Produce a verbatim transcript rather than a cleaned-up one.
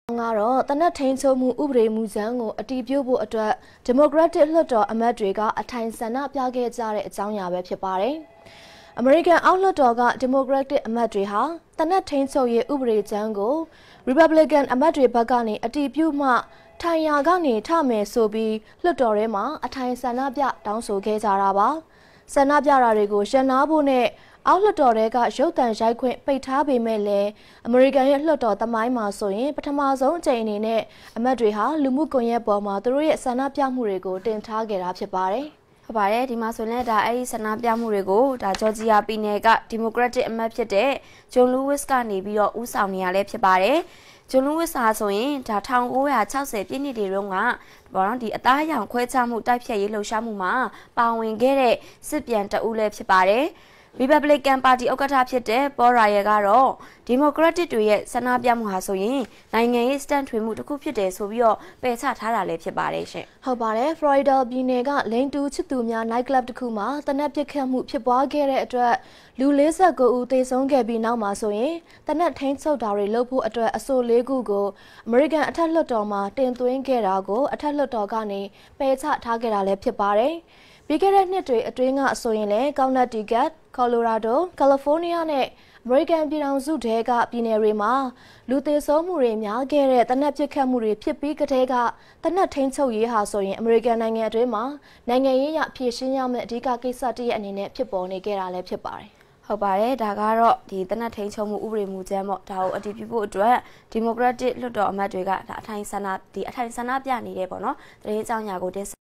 ငါတော့တနက်ထိန်ချုံမှုဥပဒေမူကြမ်းကိုအတီးပြုတ်ဖို့အတွက်ဒီမိုကရက်တစ်လွှတ်တော်အမတ်တွေကအထိုင်ဆန္ဒပြခဲ့ကြတဲ့အကြောင်းအရာပဲဖြစ်ပါတယ်။အမေရိကန်အောက်လွှတ်တော်ကဒီမိုကရက်တစ်အမတ်တွေဟာတနက်ထိန်ချုံရေးဥပဒေကြမ်းကို Republican အမတ်တွေဘက်ကနေအတီးပြုတ်မှထိုင်ရာကနေထမယ်ဆိုပြီးလွှတ်တော်ထဲမှာအထိုင်ဆန္ဒပြတောင်းဆိုခဲ့ကြတာပါ။ဆန္ဒပြတာတွေကိုရန်နာဖို့နဲ့အောက်လွှတ်တော်တွေကရုပ်သံရိုက်ခွင့်ပိတ်ထားပေမဲ့လည်းအမေရိကန်ရဲ့လွှတ်တော်သမိုင်းမှာဆိုရင်ပထမဆုံးအကြိမ်အနေနဲ့အမတ်တွေဟာလူမှုကွန်ရက်ပေါ်မှာသူတို့ရဲ့ဆန္ဒပြမှုတွေကိုတင်ထားခဲ့တာဖြစ်ပါတယ်။ဟုတ်ပါတယ်ဒီမှာဆိုရင်လည်းဒါအဲ့ဒီဆန္ဒပြမှုတွေကိုဒါဂျော်ဂျီယာပြည်နယ်ကဒီမိုကရက်တစ်အမတ်ဖြစ်တဲ့ဂျွန်လူးဝစ်ကနေပြီးတော့ဦးဆောင်နေရလဲဖြစ်ပါတယ်။ဂျွန်လူးဝစ်စာဆိုရင်ဒါ၁၉၆၀ပြည့်နှစ်တွေတုန်းကဘောနော်ဒီအသားရောင်ခွဲခြားမှုတိုက်ဖြတ်ရေးလှုပ်ရှားမှုမှာပါဝင်ခဲ့တဲ့စစ်ပြန်တအုပ်လည်းဖြစ်ပါတယ်။ Republican Party ဥက္ကဋ္ဌဖြစ်တဲ့ Paul Ryan ကတော့ Democratic တွေရဲ့ဆန္ဒပြမှုဟာဆိုရင်နိုင်ငံရေးစတန်ထွေမှုတစ်ခုဖြစ်တယ်ဆိုပြီးတော့ပယ်ချထားတာလည်းဖြစ်ပါတယ်ရှင်။ဟုတ်ပါတယ် Florida ပြည်နယ်ကလိန်တူချစ်သူများ night club တစ်ခုမှာတနက်ပစ်ခတ်မှုဖြစ်ပွားခဲ့တဲ့အတွက်လူ၄၉ဦးသေဆုံးခဲ့ပြီးနောက်မှာဆိုရင်တနက်ထိန်းချုပ်တာတွေလုပ်ဖို့အတွက်အဆိုလေးခုကို American အထက်လွှတ်တော်မှာတင်သွင်းခဲ့တာကိုအထက်လွှတ်တော်ကနေပယ်ချထားခဲ့တာလည်းဖြစ်ပါတယ်။ပြီးခဲ့တဲ့နှစ်တွေအတွင်းကဆိုရင်လည်း Connecticut, Colorado, California နဲ့ American ပြည်ထောင်စုထဲကပြည်နယ်တွေမှာလူသေဆုံးမှုတွေများခဲ့တဲ့တနက်ပစ်ခတ်မှုတွေဖြစ်ပြီးကတည်းကတနက်ထိန်းချုပ်ရေးဟာဆိုရင် American နိုင်ငံအတွင်းမှာနိုင်ငံရေးရဖြည့်ရှင်းရမယ့်အဓိကကိစ္စတစ်ရပ်အနေနဲ့ဖြစ်ပေါ်နေခဲ့တာလည်းဖြစ်ပါတယ်။ဟုတ်ပါတယ်ဒါကတော့ဒီတနက်ထိန်ချုံမှုဥပဒေမူကြမ်းပေါ့ဒါကိုအတည်ပြုဖို့အတွက်ဒီမိုကရက်တစ်လွှတ်တော်အမတ်တွေကဒါအထိုင်ဆန္ဒဒီအထိုင်ဆန္ဒပြနေတယ်ပေါ့နော်တရင်အကြောင်းညာကိုတင်